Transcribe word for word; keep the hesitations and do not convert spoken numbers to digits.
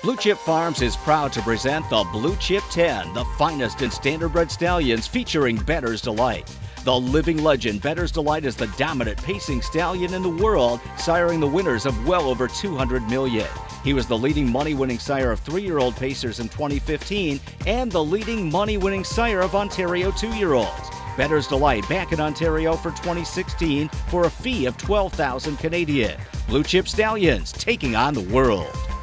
Blue Chip Farms is proud to present the Blue Chip ten, the finest in standardbred stallions featuring Bettor's Delight. The living legend, Bettor's Delight is the dominant pacing stallion in the world, siring the winners of well over two hundred million. He was the leading money-winning sire of three-year-old Pacers in twenty fifteen and the leading money-winning sire of Ontario two-year-olds. Bettor's Delight back in Ontario for twenty sixteen for a fee of twelve thousand Canadian. Blue Chip Stallions taking on the world.